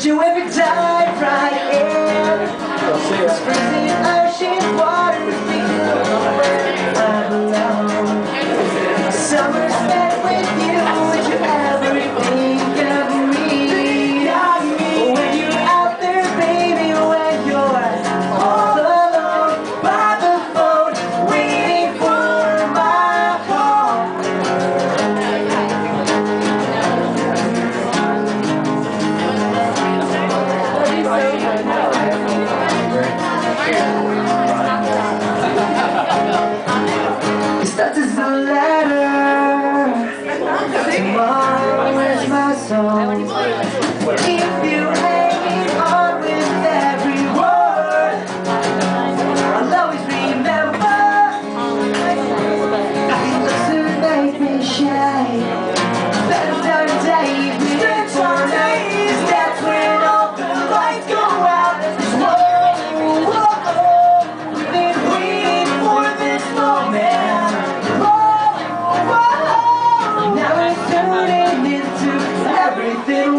Would you ever dive right in? This freezing ocean water with me. I belong. Summer spent with you. Would you ever think of me? When you're out there, baby, when you're all alone by the phone, waiting for my call. It starts as a letter. Tomorrow is my song. If you hang on with every word, I'll always remember. It doesn't make me shine. Better dark days, winter days. That's when all the lights go out. Whoa, whoa, we've been waiting for this moment. Whoa, whoa, now we're turning into everything.